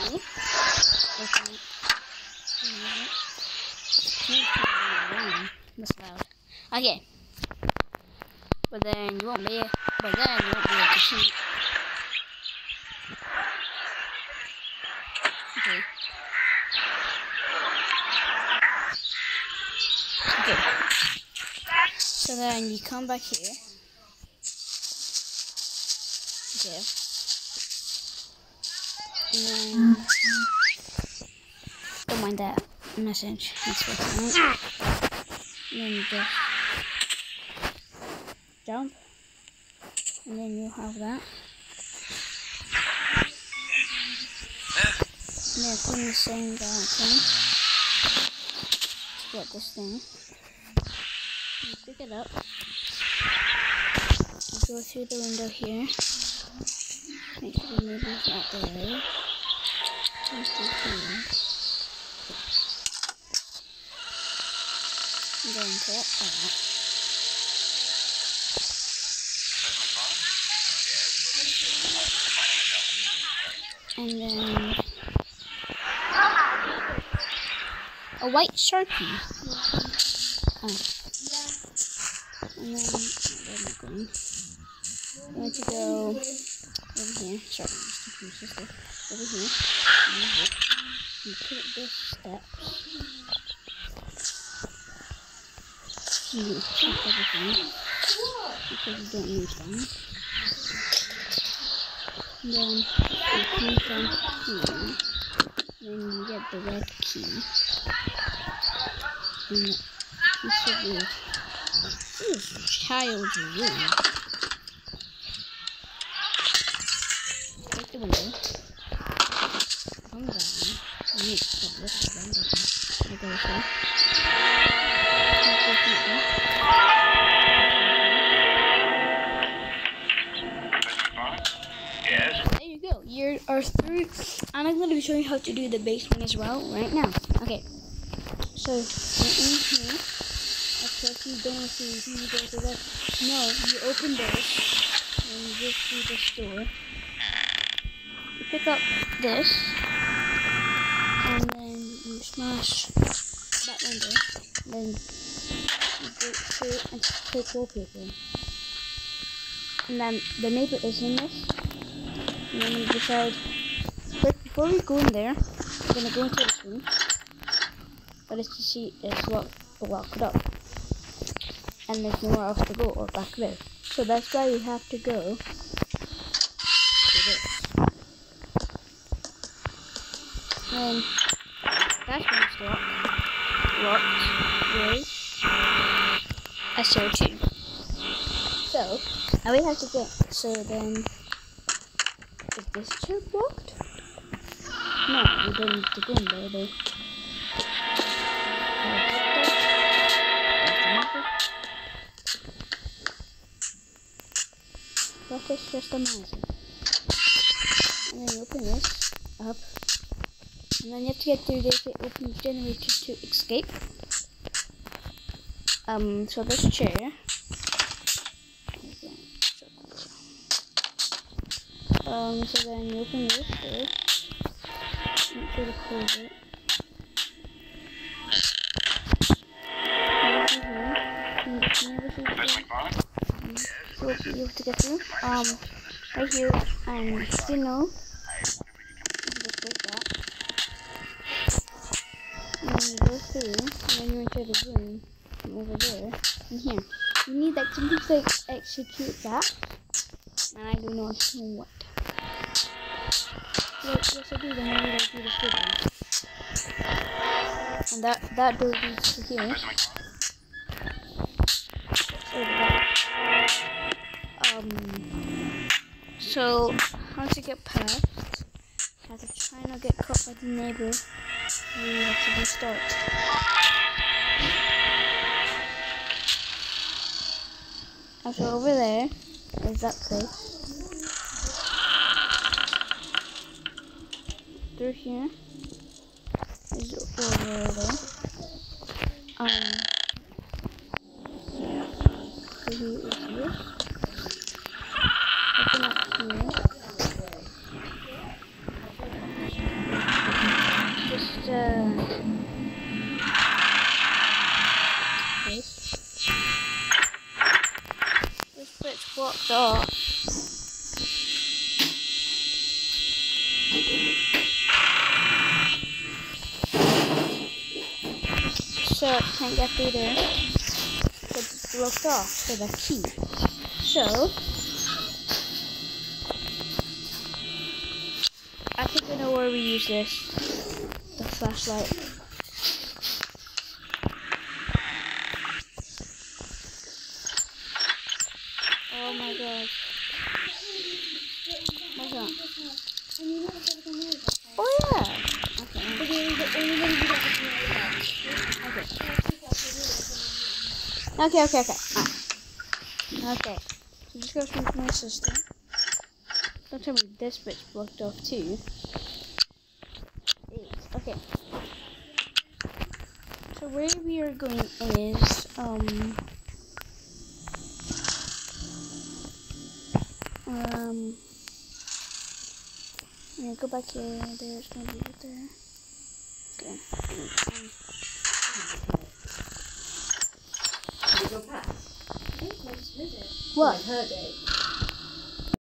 Open it. That's loud. Okay. But then you won't be able to see. Okay. Okay. So then you come back here. Okay. And then don't mind that message. That's what's on it. And then you just jump. And then you have that. And then put the same down thing. To get this thing. You pick it up. You go through the window here. Make sure the neighbor's not there. Come through here. And then cut that. And then a white Sharpie. Oh. And then where am I going? I want to go over here. Sorry, just confused this stuff. Over here. And put up this steps. And you check everything. Because you don't need them. And then you come down here. Then you get the red key. And you should be. This is child's room. Take the window. Come down. And you put this window. I go this way. There you go. You are through. And I'm going to be showing you how to do the basement as well right now. Okay. So, you're in here. Of course, you don't see anything. You go to the left. No, you open this. And you go through this door. You pick up this. And then you smash that window. Then you go through and take wallpaper. And then the neighbor is in this. And then you decide, but before we go in there, we're going to go into this room. But it's to see it's locked up. And there's nowhere else to go or back there. So that's why we have to go to this. And that's when it's locked with a CO2. So, now we have to get, so then, is this chair blocked? No, we don't need to go in there though. That is just amazing. And then you open this up. And then you have to get through this, it opens the generator to escape. So this chair. So then you open this door. Make sure to close it. So you have to get through. Right here, and you know, just like that. And then you go through, and then you enter the room from over there, and here. You need like something to execute that, and I do not know what. Yes, I do. Then I need to do the script. And that door leads to here. So once you get past, you have to try not get caught by the neighbor. And you have to restart. And so over there is that place. Through here is over there. So here is this. Open up here. off. So I can't get through there. It's blocked off with a key. So I think I know where we use this. The flashlight. Oh my god. What's that? Oh yeah. Okay. Okay. Okay. So just go from my sister. Don't tell me this bit's blocked off too. Okay. So where we are going is yeah, go back here. There's gonna be right there. Okay. Did you go past? I think I just heard it. What? I heard it.